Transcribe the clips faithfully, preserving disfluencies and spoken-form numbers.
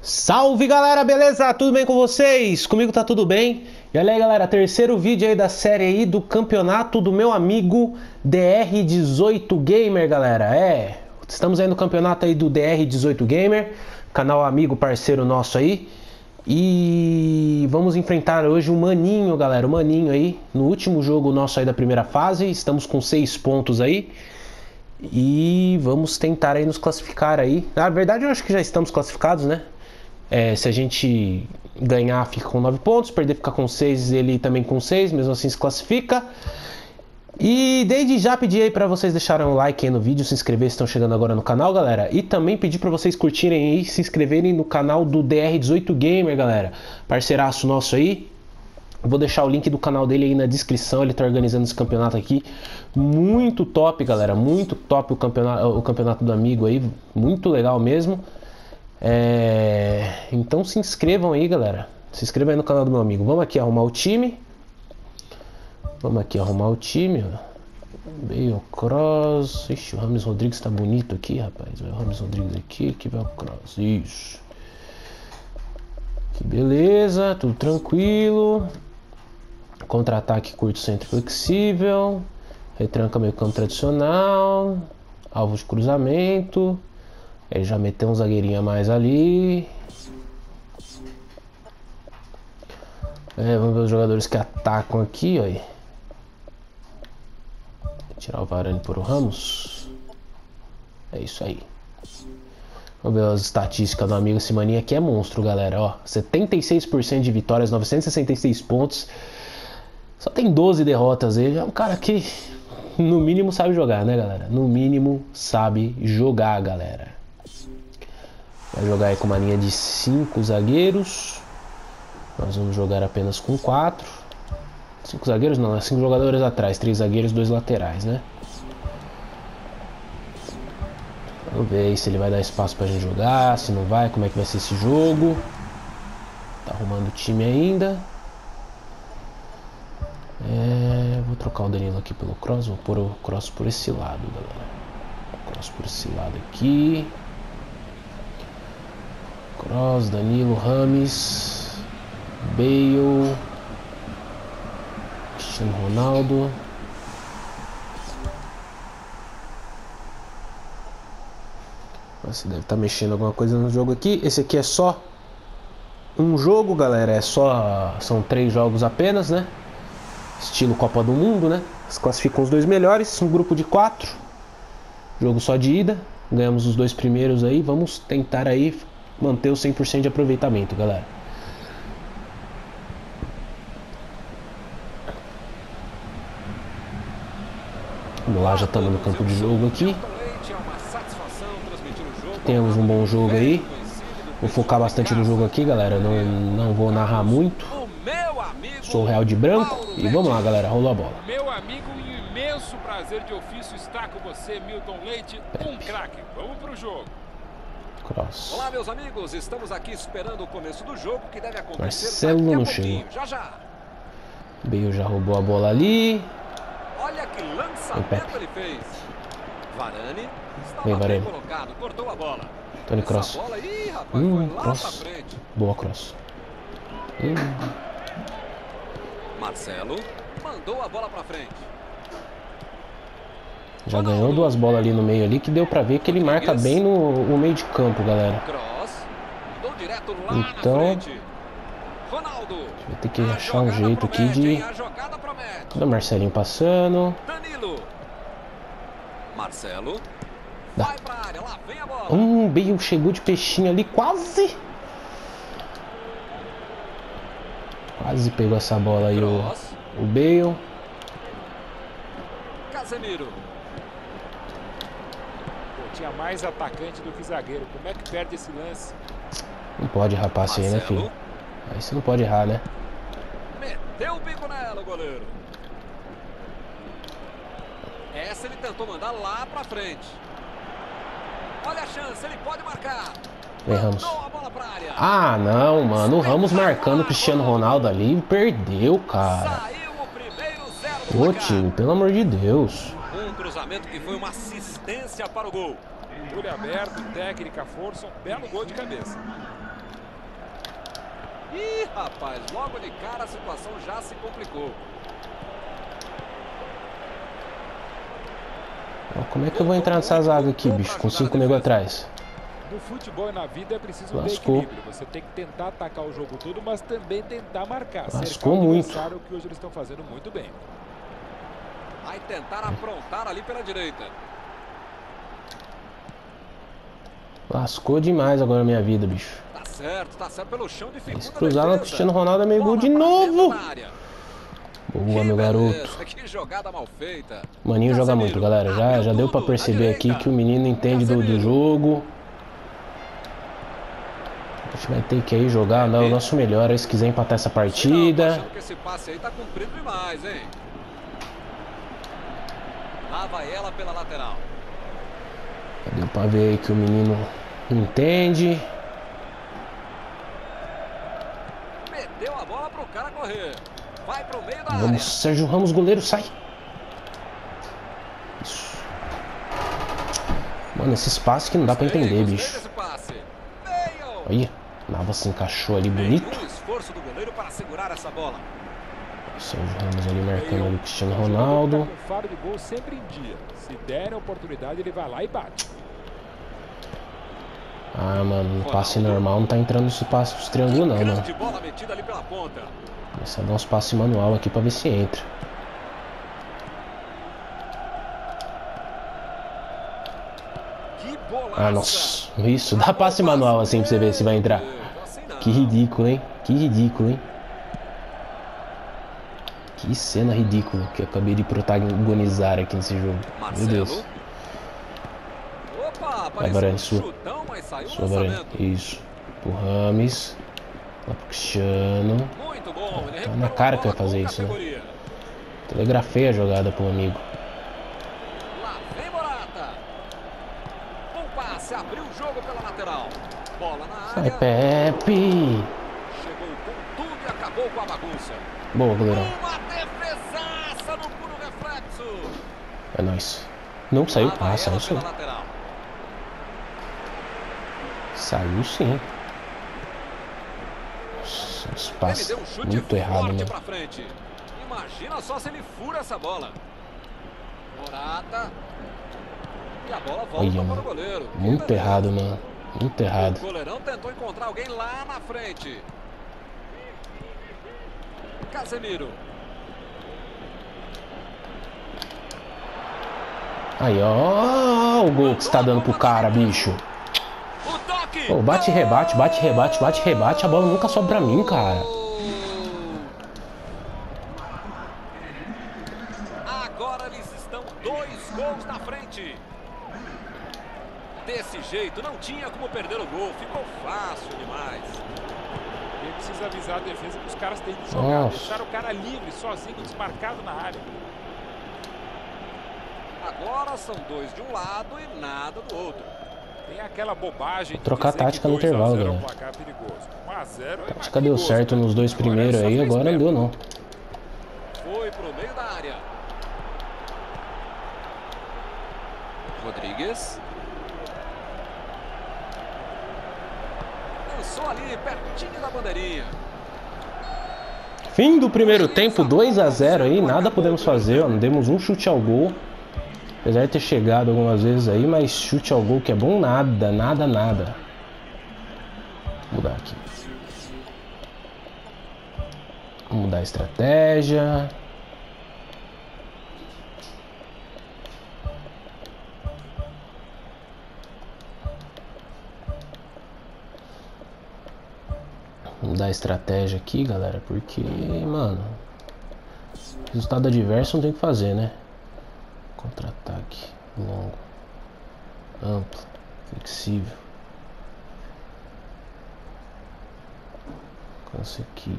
Salve galera, beleza? Tudo bem com vocês? Comigo tá tudo bem. E olha aí galera, terceiro vídeo aí da série aí do campeonato do meu amigo D R dezoito Gamer, galera. É, estamos aí no campeonato aí do D R dezoito Gamer, canal amigo, parceiro nosso aí. E vamos enfrentar hoje o Maninho, galera, o Maninho aí, no último jogo nosso aí da primeira fase. Estamos com seis pontos aí. E vamos tentar aí nos classificar aí. Na verdade eu acho que já estamos classificados, né? É, se a gente ganhar fica com nove pontos, perder fica com seis, ele também com seis, mesmo assim se classifica. E desde já pedi aí para vocês deixarem um like aí no vídeo, se inscrever se estão chegando agora no canal, galera. E também pedir para vocês curtirem aí, se inscreverem no canal do D R dezoito Gamer, galera. Parceiraço nosso aí. Vou deixar o link do canal dele aí na descrição, ele tá organizando esse campeonato aqui. Muito top, galera, muito top o campeonato, o campeonato do amigo aí, muito legal mesmo. É... Então se inscrevam aí, galera. Se inscrevam aí no canal do meu amigo. Vamos aqui arrumar o time. Vamos aqui arrumar o time. Bale Cross. Ixi, o Rames Rodrigues tá bonito aqui, rapaz. Vai o Rames Rodrigues aqui, aqui vai o Cross. Isso. Que beleza, tudo tranquilo. Contra-ataque curto, centro flexível. Retranca meio campo tradicional. Alvo de cruzamento. Ele já meteu um zagueirinho a mais ali. É, vamos ver os jogadores que atacam aqui, ó. Tirar o Varane por o Ramos. É isso aí. Vamos ver as estatísticas do amigo. Esse maninho aqui é monstro, galera. Ó, setenta e seis por cento de vitórias, novecentos e sessenta e seis pontos. Só tem doze derrotas. Ele é um cara que, no mínimo, sabe jogar, né, galera? No mínimo, sabe jogar, galera. Vai jogar aí com uma linha de cinco zagueiros. Nós vamos jogar apenas com quatro. cinco zagueiros não, é cinco jogadores atrás. três zagueiros, dois laterais, né? Vamos ver aí se ele vai dar espaço pra gente jogar. Se não vai, como é que vai ser esse jogo. Tá arrumando o time ainda. É, vou trocar o Danilo aqui pelo Cross. Vou pôr o Cross por esse lado, galera. Cross por esse lado aqui. Cross, Danilo, Rames, Bale, Cristiano Ronaldo. Você deve estar mexendo alguma coisa no jogo aqui. Esse aqui é só um jogo, galera. É só, são três jogos apenas, né? Estilo Copa do Mundo, né? Se classificam os dois melhores, um grupo de quatro. Jogo só de ida. Ganhamos os dois primeiros aí. Vamos tentar aí manter o cem por cento de aproveitamento, galera. Vamos lá, já estamos no campo de jogo aqui. Temos um bom jogo aí. Vou focar bastante no jogo aqui, galera. Não, não vou narrar muito. Sou o Real de branco. E vamos lá, galera. Rolou a bola. Meu amigo, um imenso prazer de ofício estar com você, Milton Leite. Um craque. Vamos pro jogo. Cross. Olá, meus amigos, estamos aqui esperando o começo do jogo que deve acontecer. Marcelo não chegou. Já já. Bale já roubou a bola ali. Olha que lançamento ele fez. Varane Vem, Varane. colocado, cortou a bola. Tony Cross. Bola aí, rapaz, Hum, foi lá Cross. pra frente. Boa, Cross. Hum. Marcelo mandou a bola pra frente. Já ganhou duas bolas ali no meio ali, que deu pra ver que ele marca bem no, no meio de campo, galera. Cross, mandou direto lá Então, na frente. Ronaldo. vai ter que achar um jeito aqui de... Olha o Marcelinho passando. Danilo. Marcelo. Dá. Vai pra área, lá vem a bola. Hum, Bale chegou de peixinho ali, quase. Quase pegou essa bola aí o, o Bale. Casemiro. Pô, tinha mais atacante do que zagueiro. Como é que perde esse lance? Não pode errar assim, né, filho? Aí você não pode errar, né? Meteu o bico nela, o goleiro. Essa ele tentou mandar lá pra frente. Olha a chance, ele pode marcar. Vem, Ramos. Ah, não, mano. O Ramos marcando o Cristiano Ronaldo ali. Perdeu, cara. Ô, time, pelo amor de Deus. Um cruzamento que foi uma assistência para o gol. Olho aberto, técnica, força, um belo gol de cabeça. Ih, rapaz, logo de cara a situação já se complicou. Como é que eu vou entrar nessa zaga aqui, bicho, com cinco nego atrás? No futebol e na vida é preciso Lascou. ter equilíbrio. Você tem que tentar atacar o jogo todo, mas também tentar marcar. Lascou muito. O que hoje eles estão fazendo muito bem. Vai tentar aprontar ali pela direita. Lascou demais agora a minha vida, bicho. Tá certo, tá certo pelo chão, dificulta. Se cruzar no Cristiano Ronaldo é meio gol de novo. Boa, meu garoto. Que jogada mal feita. Maninho joga muito, galera. Já, já deu pra perceber aqui que o menino entende do, do jogo. A gente vai ter que aí jogar, dar o nosso melhor aí se quiser empatar essa partida. Achando que esse passe aí tá cumprido demais, hein? Lá vai ela pela lateral. Deu pra ver aí que o menino entende. Meteu a bola pro cara correr. Vai pro meio da área. Vamos, Sérgio Ramos, goleiro, sai. Isso. Mano, esse espaço que não dá pra entender, bicho. Aí, Navas se encaixou ali bonito. Um esforço do goleiro para segurar essa bola. Sérgio Ramos ali marcando ali o Cristiano Ronaldo. O faro de gol sempre em dia. Se der a oportunidade, ele vai lá e bate. Ah, mano, no passe normal não tá entrando esse passe dos triângulos não, mano. Bola metida ali pela ponta. Começar a dar uns passes manual aqui pra ver se entra. Que bolaça. Ah, nossa. Isso, dá passe manual assim pra você ver se vai entrar. Que ridículo, hein? Que ridículo, hein? Que cena ridícula que eu acabei de protagonizar aqui nesse jogo. Meu Deus. Vai, Varane, sua. Sua, Varane. Isso. Pro Rames. Lá pro Cristiano. Tá na cara que vai fazer isso, né? Telegrafei a jogada pro amigo. Lá vem Morata. Bom passe, abriu o jogo pela lateral. Bola na área. Sai, Pepe. Chegou com tudo e acabou com a bagunça. Boa, goleirão. Uma defesaça no puro reflexo. É nóis. Não saiu? Ah, saiu sim. Saiu sim. Nossa, um espaço um muito errado, né? Imagina só se ele fura essa bola. Morata. E a bola volta Olha, para o goleiro. Muito errado, mano. Muito errado. O goleirão tentou encontrar alguém lá na frente. Casemiro. Aí, ó, o gol que você tá dando pro cara, bicho. Pô, bate e rebate, bate e rebate, bate e rebate. A bola nunca sobe pra mim, cara. Agora eles estão dois gols na frente. Desse jeito, não tinha como perder o gol. Ficou fácil demais. Ele precisa avisar a defesa que os caras têm que jogar. Nossa. Deixar o cara livre, sozinho, desmarcado na área. Agora são dois de um lado e nada do outro. Tem aquela bobagem de trocar dizer tática que no intervalo, dois a zero é um galera. placar perigoso. um a zero é mais Acho que deu perigoso, certo né? nos dois primeiros aí, agora não deu não. Foi pro meio da área. Rodrigues. Lançou ali pertinho da bandeirinha. Fim do primeiro tempo, dois a zero aí, nada podemos fazer, ó. Não demos um chute ao gol. Apesar de ter chegado algumas vezes aí, mas chute ao gol que é bom, nada, nada, nada. Vou mudar aqui. Vamos mudar a estratégia. Vamos mudar a estratégia aqui, galera, porque, mano, resultado adverso não tem o que fazer, né? Contra-ataque, longo, amplo, flexível. Alcance aqui.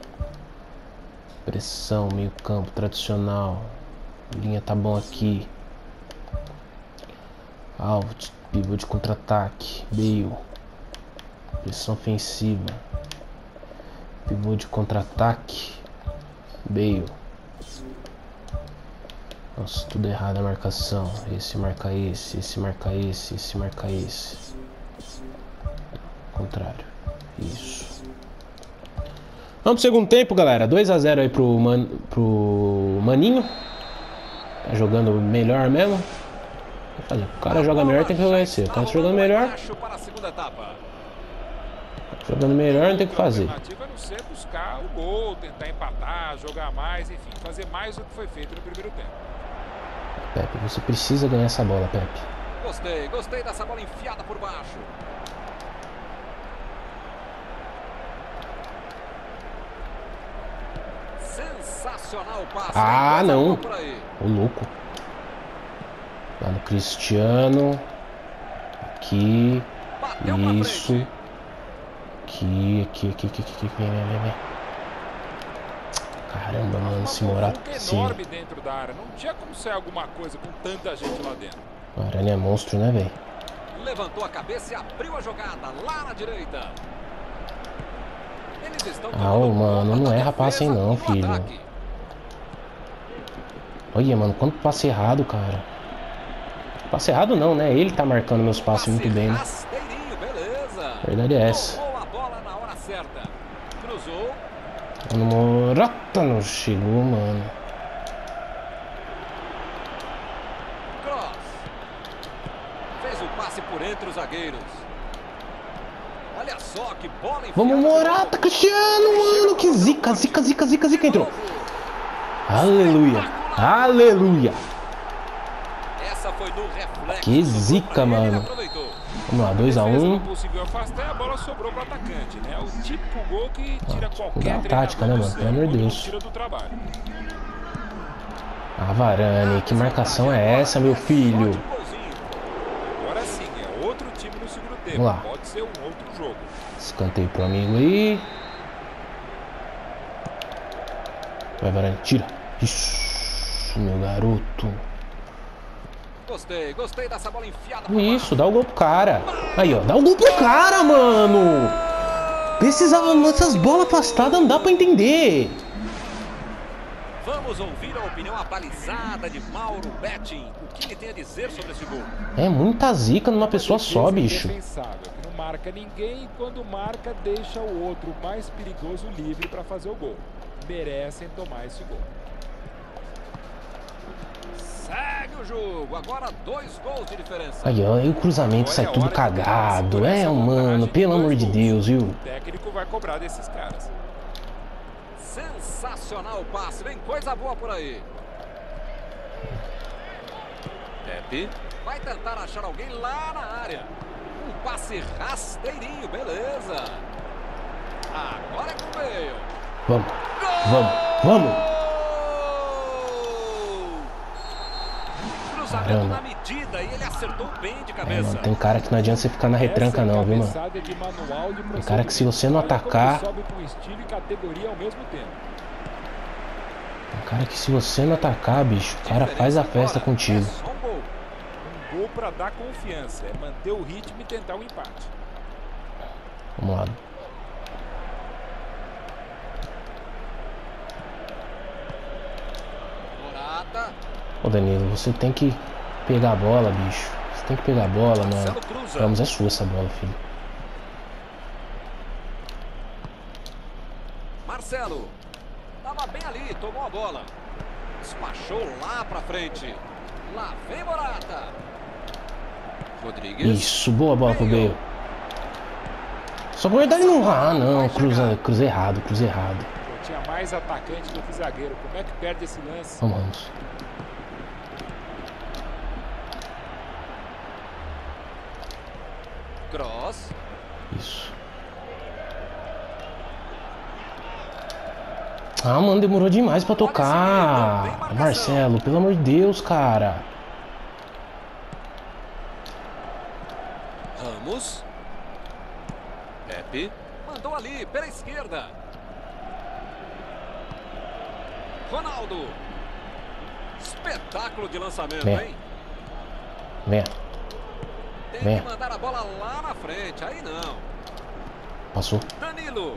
Pressão, meio campo, tradicional. Linha tá bom aqui. Alvo, pivô de contra-ataque, meio. Pressão ofensiva. Pivô de contra-ataque, meio. Nossa, tudo errado a marcação. Esse marca esse, esse marca esse, esse marca esse. Contrário. Isso. Vamos pro segundo tempo, galera. dois a zero aí pro, man, pro Maninho. Tá jogando melhor mesmo. O cara joga melhor, tem que reconhecer. Tá jogando melhor. Jogando melhor, não tem o que fazer. A alternativa é não ser buscar o gol, tentar empatar, jogar mais, enfim, fazer mais do que foi feito no primeiro tempo. Pepe, você precisa ganhar essa bola, Pepe. Gostei, gostei dessa bola enfiada por baixo. Sensacional passe. Ah, não. Ô, louco. Lá no Cristiano. Aqui. Isso. Aqui, aqui, aqui, aqui, aqui, vem, vem, vem, vem. Caramba, mano, esse Morata. Um enorme dentro da área. Não tinha como ser alguma coisa com tanta gente lá dentro. O Arana é monstro, né, velho? Levantou a cabeça e abriu a jogada lá na direita. Eles estão ah, ô, mano, não erra passe aí não, filho. Ataque. Olha, mano, quanto passe errado, cara. Passe errado não, né? Ele tá marcando meus passes muito bem, né? A verdade é essa. A bola na hora certa. Cruzou. Mano, Morata não chegou, mano. Cross. Fez o passe por entre os zagueiros. Olha só que bola enfiada. Vamos, Morata, Cristiano, mano. Que zica, zica, zica, zica, zica entrou. Aleluia. Aleluia. Essa foi no reflexo. Que zica, mano. Vamos lá, dois a um. Não conseguiu afastar, a bola sobrou para o atacante, né? O típico gol que tira ah, qualquer a tática, né, mano? Pelo amor de Deus. Tira do trabalho. Ah, Varane, que marcação é essa, meu filho? Agora sim, é outro time no segundo tempo. Vamos lá. Pode ser um outro jogo. Escanteio pro amigo aí. Vai, Varane, tira. Isso, meu garoto. Gostei, gostei dessa bola enfiada. Isso, dá o gol pro cara. Aí, ó, dá o gol pro cara, mano. Precisava dessas bolas afastadas, não dá pra entender. Vamos ouvir a opinião abalizada de Mauro Betting. O que ele tem a dizer sobre esse gol? É muita zica numa pessoa só, bicho. Não marca ninguém e quando marca deixa o outro mais perigoso livre para fazer o gol. Merecem tomar esse gol. Segue o jogo, agora dois gols de diferença. Aí, ó, e o cruzamento sai tudo cagado. É, mano, pelo amor de Deus, viu? O técnico vai cobrar desses caras. Sensacional o passe, vem coisa boa por aí. Pepe vai tentar achar alguém lá na área. Um passe rasteirinho, beleza. Agora é com o meio. Vamos, vamos, vamos. Cruzamento na medida e ele acertou bem de cabeça. É, mano, tem cara que não adianta você ficar na retranca não, viu, mano? Tem cara que se você não atacar... Tem cara que se você não atacar, bicho, o cara faz a festa contigo. Um gol pra dar confiança, é manter o ritmo e tentar um empate. Vamos lá. Ô, Danilo, você tem que pegar a bola, bicho. Você tem que pegar a bola, mano. Vamos, é sua essa bola, filho. Marcelo. Tava bem ali, tomou a bola. Despachou lá pra frente. Lá vem Morata. Rodrigues. Isso, boa bola pro Bale. Só por verdade não. Ah, não. Cruza, cruza errado, cruza errado. Tinha mais atacante do que zagueiro. Como é que perde esse lance? Vamos, vamos. Cross. Isso. Ah, mano, demorou demais pra tocar. Marcelo, pelo amor de Deus, cara. Ramos. Pepe. Mandou ali, pela esquerda. Ronaldo. Espetáculo de lançamento, Vem. hein? Vem. Tem Vem. que mandar a bola lá na frente, aí não. Passou. Danilo.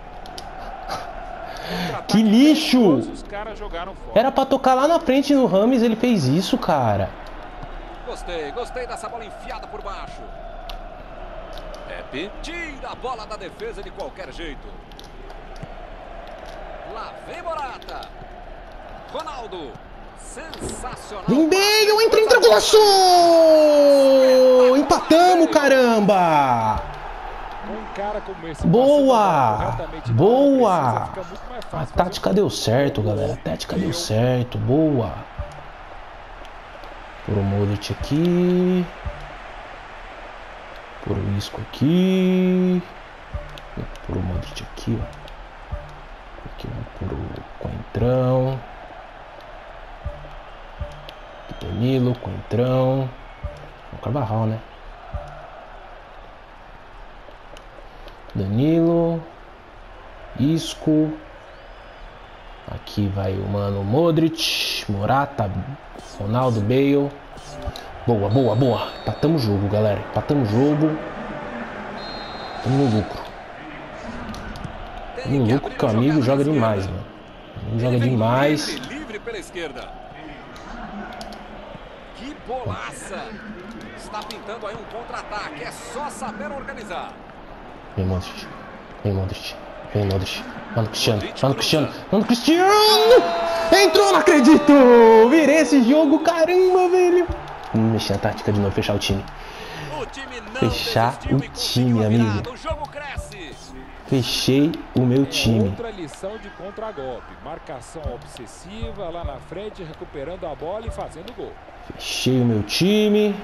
Que lixo! Os caras jogaram fora. Era pra tocar lá na frente no Rames, ele fez isso, cara. Gostei, gostei dessa bola enfiada por baixo. Pepe tira a bola da defesa de qualquer jeito. Lá vem Morata. Ronaldo. Sensacional. Vem bem, eu entrei em triangulação! Empatamos, caramba! Um cara como esse, boa! Boa! Precisa, a tática deu certo, galera. A tática deu certo. Boa! Por o Modric aqui. Por o Isco aqui. Por o Modric aqui, ó. Aqui por o Coentrão. Danilo, Coentrão. O Carvajal, né? Danilo. Isco. Aqui vai o mano Modric. Morata. Ronaldo, Bale. Boa, boa, boa. Empatamos o jogo, galera. Empatamos o jogo. Estamos no lucro. Estamos no lucro que o amigo joga demais, mano. O amigo joga demais. Livre, livre pela esquerda. Que bolaça! Está pintando aí um contra-ataque. É só saber organizar. Vem, Modric. Vem, Modric. Vem, Modric. Mano, Cristiano. Mano, Cristiano. Mano, Cristiano! Entrou, não acredito! Virei esse jogo, caramba, velho. Vamos mexer na tática de novo, fechar o time. O time não fechar o time, amigo. O jogo cresce. Fechei o meu time. Outra lição de contragolpe. Marcação obsessiva lá na frente, recuperando a bola e fazendo gol. Fechei o meu time.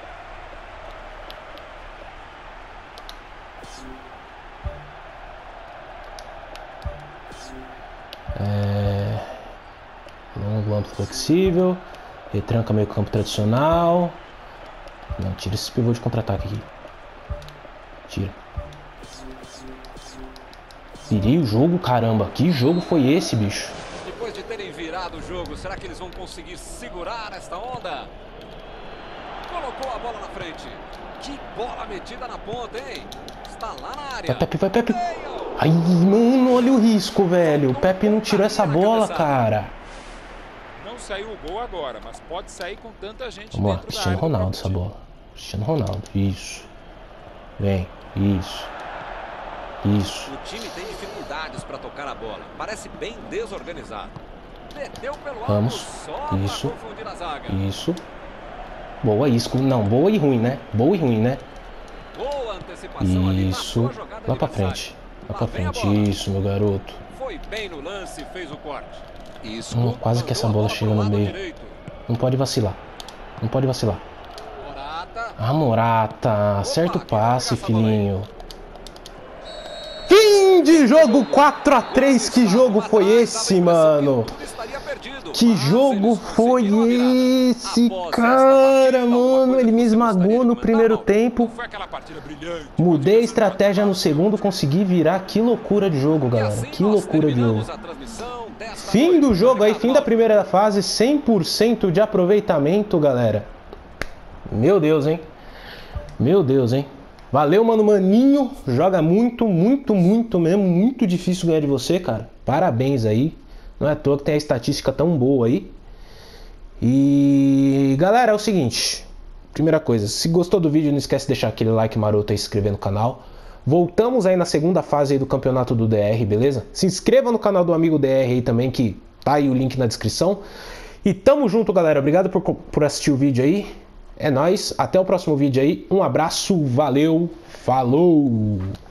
É... Longo, amplo, flexível. Retranca meio campo tradicional. Não, tira esse pivô de contra-ataque aqui. Tira. Virei o jogo, caramba. Que jogo foi esse, bicho? Depois de terem virado o jogo, será que eles vão conseguir segurar esta onda? Colocou a bola na frente. Que bola metida na ponta, hein? Está lá na área. Vai, Pepe, vai, Pepe. Ai, mano, olha o risco, velho. O Pepe não tirou essa bola, cara. Não saiu o gol agora, mas pode sair com tanta gente. Vamos lá, Cristiano Ronaldo essa bola. Cristiano Ronaldo, isso. Vem, isso. Isso. O time tem dificuldades para tocar a bola. Parece bem desorganizado. Meteu pelo alto. Vamos. Só Isso. para confundir a zaga. Isso. Boa, isso. Não, boa e ruim, né? Boa e ruim, né? Boa antecipação ali, isso. Lá pra frente. Lá pra frente. Isso, meu garoto. Foi bem no lance e fez o corte. Isso. Hum, quase que essa bola chega no meio. Direito. Não pode vacilar. Não pode vacilar. Morata. Ah, Morata. Acerta o passe, filhinho. Fim de jogo quatro a três. Que jogo foi esse, mano? Que jogo foi esse, cara, mano? Ele me esmagou no primeiro tempo. Mudei a estratégia no segundo, consegui virar. Que loucura de jogo, galera. Que loucura de jogo. Fim do jogo aí, fim da primeira fase. cem por cento de aproveitamento, galera. Meu Deus, hein? Meu Deus, hein? Valeu, mano, maninho. Joga muito, muito, muito mesmo. Muito difícil ganhar de você, cara. Parabéns aí. Não é à toa que tem a estatística tão boa aí. E galera, é o seguinte. Primeira coisa, se gostou do vídeo, não esquece de deixar aquele like maroto e se inscrever no canal. Voltamos aí na segunda fase aí do campeonato do D R, beleza? Se inscreva no canal do amigo D R aí também, que tá aí o link na descrição. E tamo junto, galera. Obrigado por, por assistir o vídeo aí. É nóis. Até o próximo vídeo aí. Um abraço, valeu, falou!